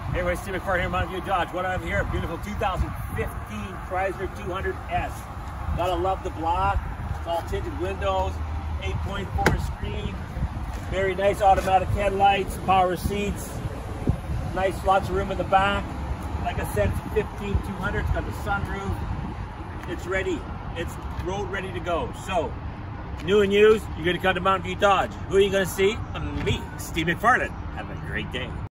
Anyway, Steve McFarland here, Mountain View Dodge. What I have here, a beautiful 2015 Chrysler 200S. Gotta love the block. It's all tinted windows, 8.4 screen, very nice automatic headlights, power seats, nice lots of room in the back. Like I said, it's a 15 200. It's got the sunroof. It's ready. It's road ready to go. So, new and used, you're gonna come to Mountain View Dodge. Who are you gonna see? Me, Steve McFarland. Have a great day.